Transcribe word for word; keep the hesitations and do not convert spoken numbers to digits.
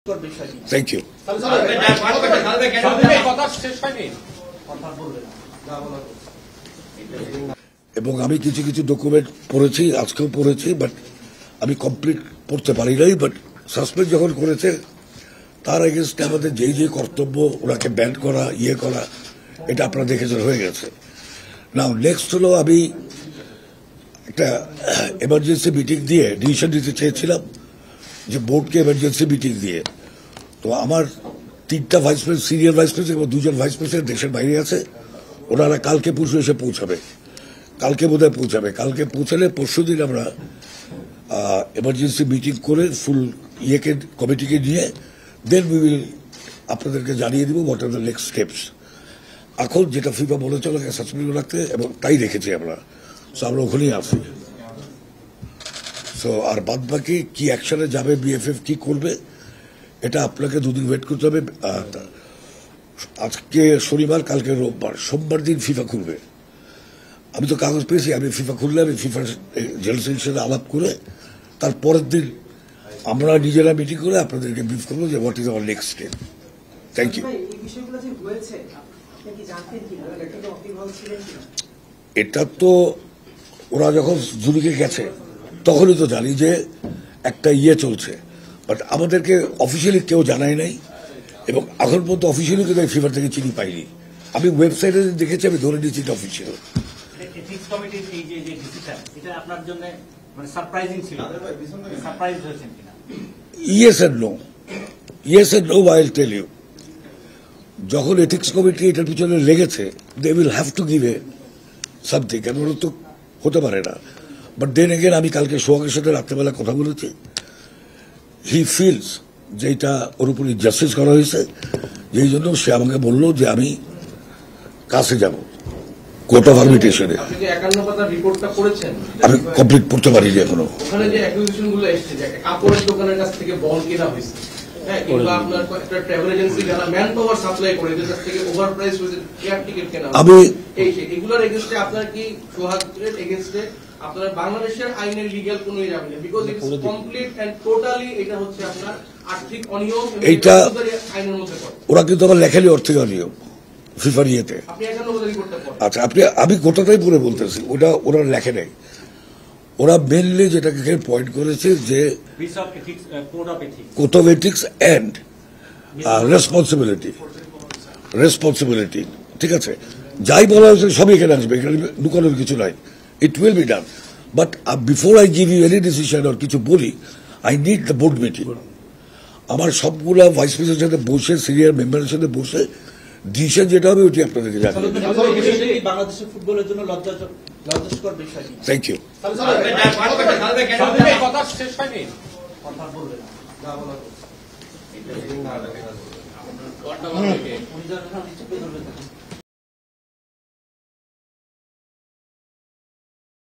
Thank you. এবং আমি কিছু কিছু ডকুমেন্ট পড়েছি, আজকেও পড়েছি, বাট আমি কমপ্লিট পড়তে পারি নাই। বাট সাসপেন্ড যখন করেছে তার এগেনস্টে আমাদের যেই যে কর্তব্য, ওনাকে ব্যান করা, ইয়ে করা, এটা আপনারা দেখেছেন হয়ে গেছে। নাও নেক্সট হলো, আমি একটা এমার্জেন্সি মিটিং দিয়ে ডিসিশন দিতে চেয়েছিলাম যে বোর্ডকে এমার্জেন্সি মিটিং দিয়ে। তো আমার তিনটা vice president, senior vice president এবং দুজন ভাইস প্রেসিডেন্ট দেশের বাইরে আছে। ওনারা কালকে পরশু এসে পৌঁছাবে, কালকে বোধহয় পৌঁছাবে। কালকে পৌঁছালে পরশু দিন আমরা এমার্জেন্সি মিটিং করে ফুল ইয়েকে কমিটিকে নিয়ে দেন উই উইল আপনাদেরকে জানিয়ে দিব what are the next steps. এখন যেটা ফিফা বলেছে ওনাকে সাসপেন্ড রাখতে, এবং তাই রেখেছি আমরা। সো আমরা ওখানেই আছি। সো আর বাদ বাকি কি অ্যাকশনে যাবে, বিএফএফ কি করবে, এটা আপনাকে দুদিন ওয়েট করতে হবে। আজকে শনিবার, কালকে রোববার, সোমবার দিন ফিফা খুলবে। আমি তো কাগজ পেয়েছি, আমি ফিফা খুললে আমি ফিফার জেনারেল সেক্রেটারির সাথে আলাপ করে তারপরের দিন আমরা নিজেরা মিটিং করে আপনাদেরকে ব্রিফ করবো যে what is our next step. Thank you. এটা তো ওরা যখন জুরিকে গেছে তখনই তো জানি যে একটা ইয়ে চলছে, বাট আমাদেরকে অফিসিয়ালি কেউ জানায় নাই, এবং এখন পর্যন্ত অফিসিয়ালি কিন্তু ফিভার থেকে চিনি পাইনি। আমি ওয়েবসাইটে দেখেছি, আমি ধরে নিয়েছি এটা official. Yes and no, yes and no, I will tell you. যখন এথিক্স কমিটি এটার পিছনে লেগেছে, they will have to give a something, কেন ওরা তো হতে পারে না। বাট দেন এগেন আমি কালকে সোহাগের সাথে রাত্রেবেলা কথা বলেছি, হি ফিলস যে এটা ওর উপর ইনজাস্টিস করা হয়েছে, যেই জন্য সে আমাকে বলল যে আমি কাছে যাব কোর্ট অফ আরবিট্রেশনে। আমি কমপ্লিট পড়তে পারিনি এখনো। ওখানে যে অ্যাকুইজিশনগুলো এসেছে, যে কাপড়ের দোকানের কাছ থেকে বল কেনা হয়েছে, হ্যাঁ, কিংবা আপনার একটা ট্রাভেল এজেন্সি যারা ম্যান পাওয়ার সাপ্লাই করে এদের কাছ থেকে ওভার প্রাইস হয়েছে এয়ার টিকিট কেনা, আমি এই এগুলোর এগেইনস্টে আপনার কি সোহাগের এগেইনস্টে আপনার বাংলাদেশের আইনের লিগ্যাল কোনো যাবে না, because it's complete and totally এটা হচ্ছে আপনার আর্থিক অনিয়ম। এইটা আইনের মধ্যে পড়ে। ওরা কিন্তু আমার লেখালি আর্থিক অনিয়ম ফিফার ইয়েতে। আচ্ছা, আপনি আমি গোটাটাই পড়ে বলতেছি, ওটা ওরা লেখে নেই। ওরা মেনলি যেটাকে পয়েন্ট করেছে যে code of ethics and responsibility, responsibility ঠিক আছে, যাই বলা হয়েছে সবই এখানে আসবে, এখানে লুকানোর কিছু নাই। It will be done, but before I give you any decision আর কিছু বলি, I need the board meeting. আমার সবগুলা ভাইস প্রেসিডেন্টের সাথে বসে, সিনিয়র মেম্বারের সাথে বসে ডিসিশন যেটা হবে ওটি আপনাদেরকে জানাবো। বাংলাদেশের ফুটবলের জন্য লজ্জাস্কর বিষয়। Thank you. কথা শেষ হয়নি, কথা বলবেন।